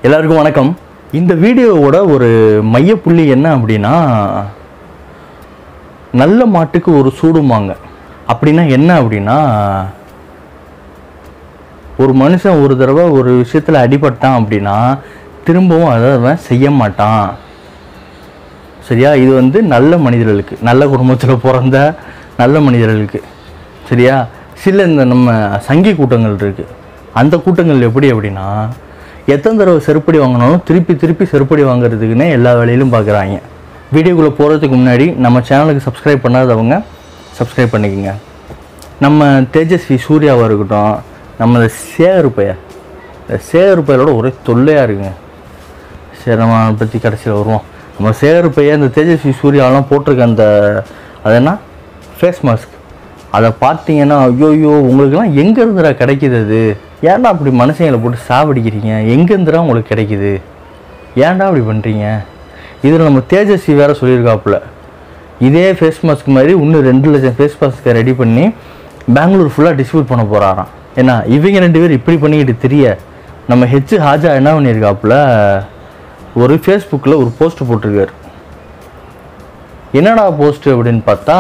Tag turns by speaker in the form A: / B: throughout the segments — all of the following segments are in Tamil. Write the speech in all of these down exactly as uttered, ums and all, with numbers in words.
A: எல்லாருக்கும் வணக்கம். இந்த வீடியோவோட ஒரு மையப்புள்ளி என்ன அப்படின்னா, நல்ல மாட்டுக்கு ஒரு சூடுமாங்க. அப்படின்னா என்ன அப்படின்னா, ஒரு மனுஷன் ஒரு தடவை ஒரு விஷயத்தில் அடிபட்டான் அப்படின்னா திரும்பவும் அதை அவன் செய்ய மாட்டான். சரியா? இது வந்து நல்ல மனிதர்களுக்கு, நல்ல குடும்பத்தில் பிறந்த நல்ல மனிதர்களுக்கு. சரியா? சில இந்த நம்ம சங்கி கூட்டங்கள் இருக்குது. அந்த கூட்டங்கள் எப்படி அப்படின்னா, எத்தனை தடவை செருப்படி வாங்கினாலும் திருப்பி திருப்பி செருப்படி வாங்குறதுக்குன்னே எல்லா வேலையிலும் பார்க்குறாங்க. வீடியோக்குள்ளே போகிறதுக்கு முன்னாடி நம்ம சேனலுக்கு சப்ஸ்கிரைப் பண்ணாதவங்க சப்ஸ்கிரைப் பண்ணிக்கோங்க. நம்ம தேஜஸ்வி சூர்யாவாக இருக்கட்டும், நம்ம சேகர் பைய இந்த சேகர் பையலோட ஒரே தொல்லையாக இருக்குங்க. சரி, நம்ம அதை பற்றி கடைசியில் வருவோம். நம்ம சேகர் பைய இந்த தேஜஸ்வி சூர்யாவெலாம் போட்டிருக்க அந்த அது என்ன ஃபேஸ் மாஸ்க், அதை பார்த்தீங்கன்னா ஐயோயோ உங்களுக்கெல்லாம் எங்கே இருந்துடா கிடைக்கிது? அது ஏன்டா அப்படி மனுஷங்களை போட்டு சாவடிக்கிறீங்க? எங்கேருந்துடா உங்களுக்கு கிடைக்கிது? ஏன்டா அப்படி பண்ணுறீங்க? இதில் நம்ம தேஜஸ்வி வேறு சொல்லியிருக்காப்புல, இதே ஃபேஸ் மாஸ்க் மாதிரி இன்னும் ரெண்டு லட்சம் ஃபேஸ் மாஸ்க்கை ரெடி பண்ணி பெங்களூர் ஃபுல்லாக டிஸ்ட்ரிபியூட் பண்ண போகிறாராம். ஏன்னா இவங்க ரெண்டு பேர் இப்படி பண்ணிக்கிட்டு தெரிய நம்ம ஹெச் ஹாஜா என்ன பண்ணியிருக்காப்புல, ஒரு ஃபேஸ்புக்கில் ஒரு போஸ்ட் போட்டிருக்காரு. என்னடா போஸ்ட்டு அப்படின்னு பார்த்தா,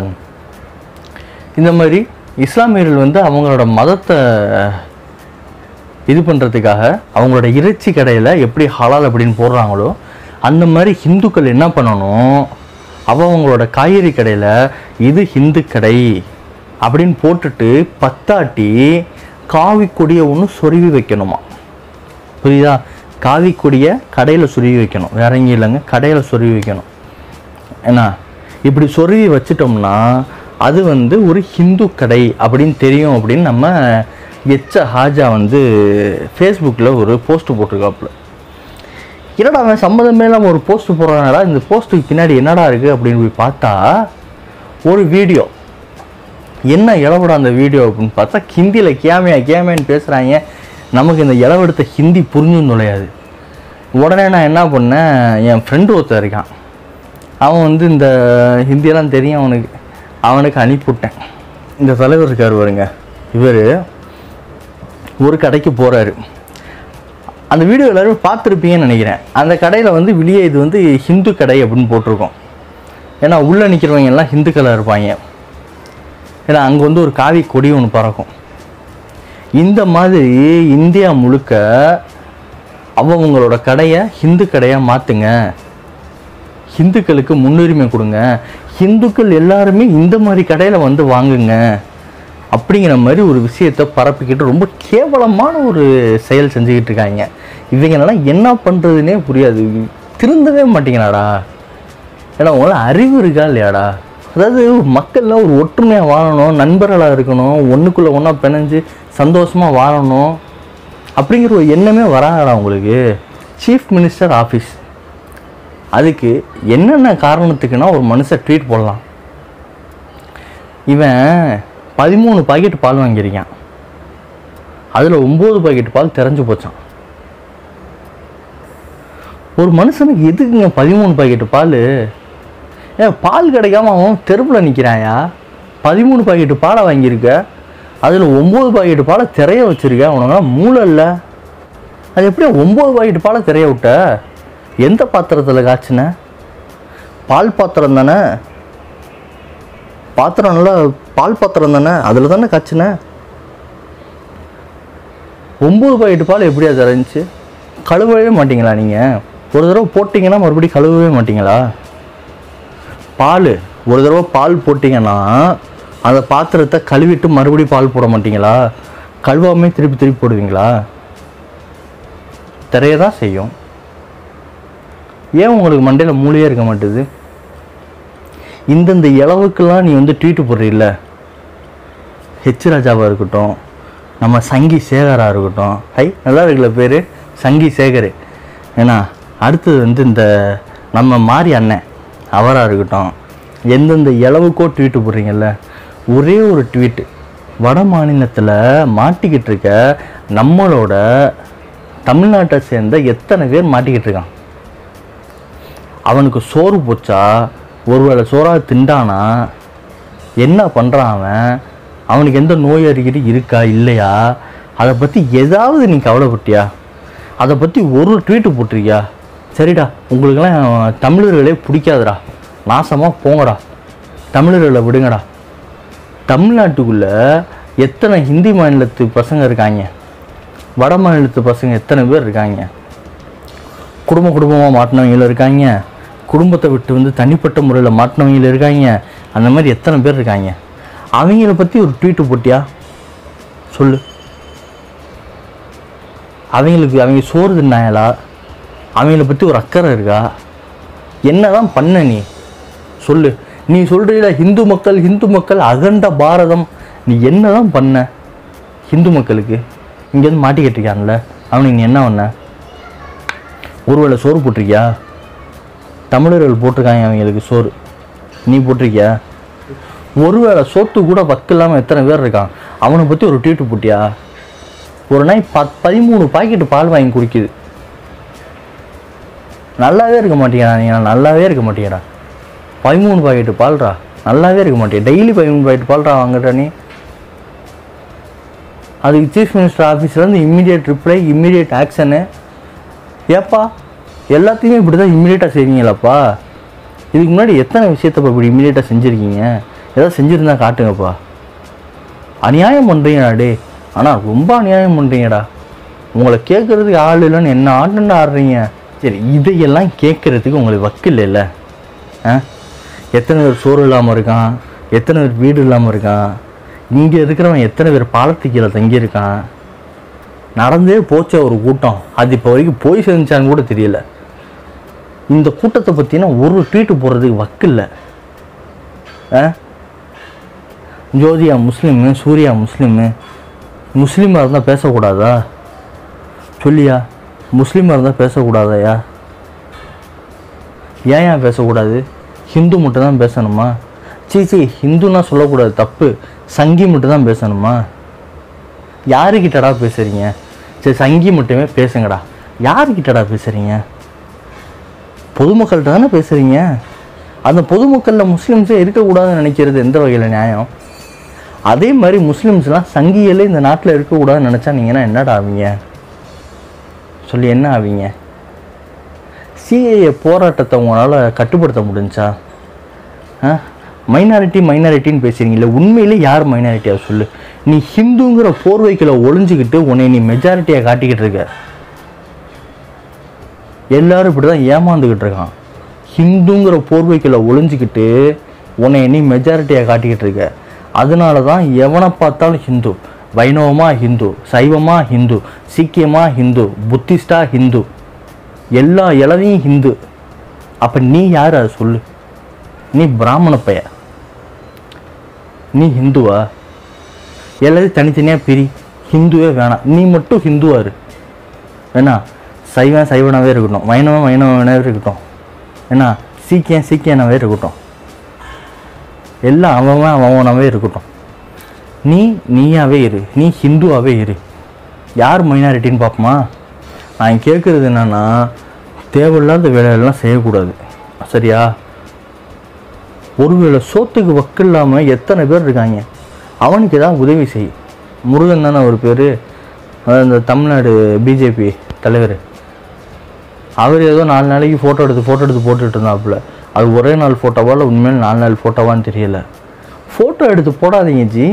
A: இந்த மாதிரி இஸ்லாமியர்கள் வந்து அவங்களோட மதத்தை இது பண்ணுறதுக்காக அவங்களோட இறைச்சி கடையில் எப்படி ஹலால் அப்படின்னு போடுறாங்களோ அந்த மாதிரி ஹிந்துக்கள் என்ன பண்ணணும், அவங்களோட காய்கறி கடையில் இது ஹிந்து கடை அப்படின்னு போட்டுட்டு பத்தாட்டி காவி கொடியை ஒன்று சொருவி வைக்கணுமா. புரியுதா? காவி கொடியை கடையில் சொருவி வைக்கணும், வேற எங்கேயும் இல்லைங்க, கடையில் சொருவி வைக்கணும். ஏன்னா இப்படி சொருவி வச்சிட்டோம்னா அது வந்து ஒரு ஹிந்து கடை அப்படின்னு தெரியும் அப்படின்னு நம்ம எச்ச ஹாஜா வந்து ஃபேஸ்புக்கில் ஒரு போஸ்ட்டு போட்டிருக்காப்புல. என்னடா அவன் சம்மந்தமே இல்லாமல் ஒரு போஸ்ட்டு போடுறானடா, இந்த போஸ்ட்டுக்கு பின்னாடி என்னடா இருக்குது அப்படின்னு போய் பார்த்தா ஒரு வீடியோ. என்ன இளவட அந்த வீடியோ அப்படின்னு பார்த்தா, ஹிந்தியில் கேமையா கேமையான்னு பேசுகிறாங்க. நமக்கு இந்த இளவெடுத்த ஹிந்தி புரிஞ்சுன்னு நுழையாது. உடனே நான் என்ன பண்ணேன், என் ஃப்ரெண்டு ஒருத்தர் இருக்கான், அவன் வந்து இந்த ஹிந்தியெல்லாம் தெரியும் அவனுக்கு, அவனுக்கு அனுப்பிவிட்டேன். இந்த தலைவர் இருக்கார் வருங்க, இவர் ஒரு கடைக்கு போகிறாரு. அந்த வீடியோ எல்லோரும் பார்த்துருப்பீங்கன்னு நினைக்கிறேன். அந்த கடையில் வந்து வெளியே இது வந்து ஹிந்து கடை அப்படின்னு போட்டிருக்கோம். ஏன்னா உள்ளே நிற்கிறவங்க எல்லாம் ஹிந்துக்களாக இருப்பாங்க. ஏன்னா அங்கே வந்து ஒரு காவி கொடி ஒன்று பறக்கும். இந்த மாதிரி இந்தியா முழுக்க அவங்களோட கடையை ஹிந்து கடையாக மாற்றுங்க, ஹிந்துக்களுக்கு முன்னுரிமை கொடுங்க, ஹிந்துக்கள் எல்லாருமே இந்த மாதிரி கடையில் வந்து வாங்குங்க அப்படிங்கிற மாதிரி ஒரு விஷயத்தை பரப்பிக்கிட்டு ரொம்ப கேவலமான ஒரு செயல் செஞ்சுக்கிட்டு இருக்காங்க. இவங்களெல்லாம் என்ன பண்ணுறதுனே புரியாது, திருந்தவே மாட்டேங்கிறாடா. ஏன்னா உங்களால் அறிவு இருக்கா இல்லையாடா? அதாவது மக்கள்லாம் ஒரு ஒற்றுமையாக வாழணும், நண்பர்களாக இருக்கணும், ஒன்றுக்குள்ளே ஒன்றா பிணைஞ்சு சந்தோஷமாக வாழணும் அப்படிங்கிற ஒரு எண்ணமே வராதடா உங்களுக்கு. சீஃப் மினிஸ்டர் ஆஃபீஸ், அதுக்கு என்னென்ன காரணத்துக்குன்னா ஒரு மனுஷன் ட்வீட் போடலாம். இவன் பதிமூணு பாக்கெட் பால் வாங்கியிருக்கான், அதில் ஒம்பது பாக்கெட் பால் தெரிஞ்சு போச்சான். ஒரு மனுஷனுக்கு எதுக்குங்க பதிமூணு பாக்கெட்டு பால்? ஏன் பால் கிடைக்காம அவன் தெருவில் நிற்கிறாயா? பதிமூணு பாக்கெட்டு பாலை வாங்கியிருக்க, அதில் ஒம்பது பாக்கெட்டு பாலை திரைய வச்சுருக்க, உனக்கு மூளை இல்லை. அது எப்படி ஒம்பது பாக்கெட்டு பாலை திரைய விட்ட? எந்த பாத்திரத்தில் காய்ச்சின? பால் பாத்திரம் தானே, பாத்திரம் நல்லா பால் பாத்திரம் தானே, அதில் தானே காய்ச்சின. ஒம்பது பாக்கெட்டு பால் எப்படியா தெரிஞ்சிச்சு? கழுவவே மாட்டிங்களா நீங்கள்? ஒரு தடவை போட்டிங்கன்னா மறுபடியும் கழுவவே மாட்டிங்களா? பால் ஒரு தடவை பால் போட்டிங்கன்னா அந்த பாத்திரத்தை கழுவிட்டு மறுபடியும் பால் போட மாட்டிங்களா? கழுவாமே திருப்பி திருப்பி போடுவீங்களா? திரைய தான் செய்யும். ஏன் உங்களுக்கு மண்டையில் மூளையே இருக்க மாட்டேது? இந்தந்த இளவுக்கெல்லாம் நீ வந்து ட்வீட்டு போடுறீல்ல, ஹெச் ராஜாவாக இருக்கட்டும், நம்ம சங்கி சேகராக இருக்கட்டும், ஹை நல்லா இருக்குல்ல பேர் சங்கி சேகர். ஏன்னா அடுத்தது வந்து இந்த நம்ம மாரி அண்ணன் அவராக இருக்கட்டும், எந்தெந்த இளவுக்கோ ட்வீட்டு போடுறீங்கல்ல, ஒரே ஒரு ட்வீட்டு வட மாநிலத்தில் மாட்டிக்கிட்டு இருக்க நம்மளோட தமிழ்நாட்டை சேர்ந்த எத்தனை பேர் மாட்டிக்கிட்டு இருக்கான். அவனுக்கு சோறு போச்சா, ஒருவேளை சோறாக திண்டானா, என்ன பண்ணுறான் அவன், அவனுக்கு எந்த நோய் அறிகுறி இருக்கா இல்லையா, அதை பற்றி ஏதாவது நீ கவலைப்பட்டியா? அதை பற்றி ஒரு ட்வீட்டு போட்டிருக்கியா? சரிடா, உங்களுக்கெல்லாம் தமிழர்களே பிடிக்காதுடா, நாசமாக போங்கடா, தமிழர்களை விடுங்கடா. தமிழ்நாட்டுக்குள்ளே எத்தனை ஹிந்தி மாநிலத்து பசங்க இருக்காங்க, வட மாநிலத்து பசங்க எத்தனை பேர் இருக்காங்க, குடும்ப குடும்பமாக மாட்டினவங்களும் இருக்காங்க, குடும்பத்தை விட்டு வந்து தனிப்பட்ட முறையில் மாட்டினவங்களும் இருக்காங்க. அந்த மாதிரி எத்தனை பேர் இருக்காங்க. அவங்கள பற்றி ஒரு ட்வீட்டு போட்டியா சொல்லு. அவங்களுக்கு அவங்க சோறு தின்னாயலா? அவங்கள பற்றி ஒரு அக்கறை இருக்கா? என்ன தான் பண்ண நீ சொல்லு. நீ சொல்கிறீல ஹிந்து மக்கள் ஹிந்து மக்கள் அகண்ட பாரதம், நீ என்ன தான் பண்ண ஹிந்து மக்களுக்கு? இங்கேருந்து மாட்டிக்கிட்டிருக்கான்ல அவனுக்கு நீ என்ன பண்ண? ஒருவேளை சோறு போட்டிருக்கியா? தமிழர்கள் போட்டிருக்காங்க அவங்களுக்கு சோறு, நீ போட்டிருக்கியா? ஒருவேளை சோத்து கூட வக்கு இல்லாமல் எத்தனை பேர் இருக்கான், அவனை பற்றி ஒரு ட்வீட்டு போட்டியா? ஒரு நாய் பத் பதிமூணு பாக்கெட்டு பால் வாங்கி குடிக்குது, நல்லாவே இருக்க மாட்டேங்கிறா. நீங்கள் நல்லாவே இருக்க மாட்டேங்கிறா. பதிமூணு பாக்கெட்டு பால்றா, நல்லாவே இருக்க மாட்டேன். டெய்லி பதிமூணு பாக்கெட்டு பால்றா வாங்குறா நீ. அதுக்கு சீஃப் மினிஸ்டர் ஆஃபீஸ்லேருந்து இம்மிடியேட் ரிப்ளை, இம்மிடியேட் ஆக்ஷனு. ஏப்பா எல்லாத்தையுமே இப்படி தான் இம்மிடியேட்டாக செய்வீங்களாப்பா? இதுக்கு முன்னாடி எத்தனை விஷயத்தப்பா இப்படி இம்மிடியேட்டாக செஞ்சுருக்கீங்க? ஏதாவது செஞ்சுருந்தா காட்டுங்கப்பா. அநியாயம் பண்ணுறீங்கடா டே, ஆனால் ரொம்ப அநியாயம் பண்ணுறீங்கடா. உங்களை கேட்குறதுக்கு ஆள் இல்லைன்னு என்ன ஆட்டுன்னு ஆடுறீங்க. சரி, இதையெல்லாம் கேட்குறதுக்கு உங்களுக்கு வக்கு இல்லைல்ல? ஆ, எத்தனை பேர் சோறு இல்லாமல் இருக்கான், எத்தனை பேர் வீடு இல்லாமல் இருக்கான், இங்கே இருக்கிறவன் எத்தனை பேர் பாலத்து கீழே தங்கியிருக்கான். நடந்தே போச்ச ஒரு கூட்டம், அது இப்போ வரைக்கும் போய் சேர்ந்துச்சான்னு கூட தெரியல. இந்த கூட்டத்தை பற்றினா ஒரு ட்வீட்டு போடுறதுக்கு வக்கு இல்லை. ஆ, ஜோதியா முஸ்லீமு, சூர்யா முஸ்லீமு, முஸ்லீமாக இருந்தால் பேசக்கூடாதா சொல்லியா? முஸ்லீமாக இருந்தால் பேசக்கூடாதாயா? ஏன் ஏன் பேசக்கூடாது? ஹிந்து மட்டும் தான் பேசணுமா? சீ சீ, ஹிந்துன்னா சொல்லக்கூடாது, தப்பு. சங்கி மட்டும் தான் பேசணுமா? யாருக்கிட்டடா பேசுகிறீங்க? சரி, சங்கி மட்டுமே பேசுங்கடா. யாருக்கிட்டடா பேசுகிறீங்க? பொதுமக்கள்கிட்ட தானே பேசுகிறீங்க. அந்த பொதுமக்களில் முஸ்லீம்ஸே இருக்கக்கூடாதுன்னு நினைக்கிறது எந்த வகையில் நியாயம்? அதே மாதிரி முஸ்லீம்ஸ்லாம் சங்கிகளே இந்த நாட்டில் இருக்கக்கூடாதுன்னு நினச்சா நீங்கன்னா என்னடா ஆவீங்க சொல்லி? என்ன ஆவீங்க? சிஏஏ போராட்டத்தை உங்களால் கட்டுப்படுத்த முடிஞ்சா? ஆ, மைனாரிட்டி மைனாரிட்டின்னு பேசுகிறீங்களே, உண்மையிலே யார் மைனாரிட்டியாக சொல்லு? நீ ஹிந்துங்கிற போர்வைக்குள்ள ஒளிஞ்சிக்கிட்டு உன்னை நீ மெஜாரிட்டியாக காட்டிக்கிட்டு இருக்க. எல்லாரும் இப்படி தான் ஏமாந்துக்கிட்டு இருக்கான். ஹிந்துங்கிற போர்வைக்குள்ள ஒளிஞ்சிக்கிட்டு உன்னை நீ மெஜாரிட்டியாக காட்டிக்கிட்டு இருக்க. அதனால தான் எவனை பார்த்தாலும் ஹிந்து, வைணவமா ஹிந்து, சைவமா ஹிந்து, சீக்கியமா ஹிந்து, புத்திஸ்டா ஹிந்து, எல்லா இளவையும் ஹிந்து. அப்போ நீ யார் அதை சொல்லு? நீ பிராமண பைய, நீ ஹிந்துவா? எல்லாத்தையும் தனித்தனியாக பிரி, ஹிந்துவே வேணாம், நீ மட்டும் ஹிந்துவா இரு. ஏன்னா சைவன் சைவனாகவே இருக்கட்டும், வைணவன் வைணவனாகவே இருக்கட்டும், ஏன்னா சீக்கியம் சீக்கியனாகவே இருக்கட்டும், எல்லாம் அவன் அவனாகவே இருக்கட்டும். நீ நீயாவே இரு, நீ ஹிந்துவாகவே இரு. யார் மைனாரிட்டின்னு பார்ப்போமா? நான் கேட்குறது என்னன்னா, தேவையில்லாத வேலையெல்லாம் செய்யக்கூடாது, சரியா? ஒருவேளை சோத்துக்கு வக்கு இல்லாமல் எத்தனை பேர் இருக்காங்க, அவனுக்கு ஏதாவது உதவி செய். முருகன் தானே ஒரு பேர், இந்த தமிழ்நாடு பிஜேபி தலைவர். அவர் ஏதோ நாலு நாளைக்கு ஃபோட்டோ எடுத்து ஃபோட்டோ எடுத்து போட்டுட்டு இருந்தாப்புல. அது ஒரே நாள் ஃபோட்டோவா இல்லை உண்மையில நாலு நாள் ஃபோட்டோவான்னு தெரியல. ஃபோட்டோ எடுத்து போடாதீங்க ஜி.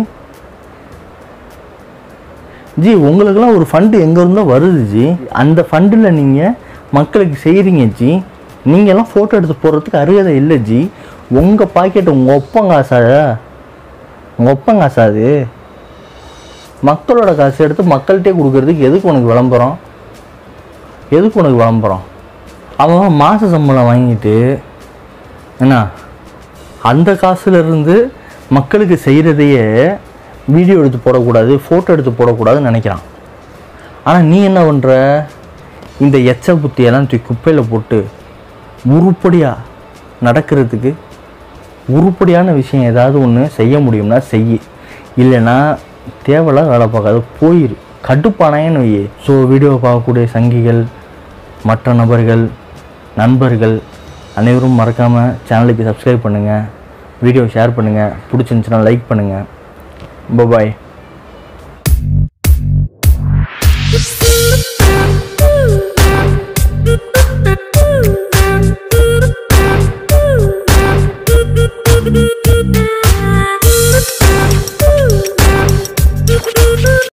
A: ஜி, உங்களுக்கெல்லாம் ஒரு ஃபண்டு எங்கேருந்தோ வருது ஜி. அந்த ஃபண்டில் நீங்கள் மக்களுக்கு செய்கிறீங்க ஜி. நீங்கள்லாம் ஃபோட்டோ எடுத்து போடுறதுக்கு அருகதை இல்லை ஜி. உங்கள் பாக்கெட்டு உங்கள் ஒப்பங்காசா? உங்கள் ஒப்பங்காசா அது? மக்களோட காசு எடுத்து மக்கள்கிட்டே கொடுக்கறதுக்கு எதுக்கு உனக்கு விளம்பரம்? எதுக்கு உனக்கு விளம்பரம்? அவன் மாத சம்பளம் வாங்கிட்டு என்ன அந்த காசுலேருந்து மக்களுக்கு செய்கிறதையே வீடியோ எடுத்து போடக்கூடாது, ஃபோட்டோ எடுத்து போடக்கூடாதுன்னு நினைக்கிறான். ஆனால் நீ என்ன பண்ணுற? இந்த எச்ச புத்தியெல்லாம் தூக்கி குப்பையில் போட்டு உருப்படியாக நடக்கிறதுக்கு உருப்படியான விஷயம் ஏதாவது ஒன்று செய்ய முடியும்னா செய். இல்லைன்னா தேவையில்லாத வேலை பார்க்காது, போயிரு. கட்டுப்பானாயன்னு வையே. ஸோ வீடியோவை பார்க்கக்கூடிய சங்கிகள், மற்ற நபர்கள், நண்பர்கள் அனைவரும் மறக்காமல் சேனலுக்கு சப்ஸ்கிரைப் பண்ணுங்கள், வீடியோ ஷேர் பண்ணுங்கள், பிடிச்சிருந்துச்சுன்னா லைக் பண்ணுங்கள். பாய்.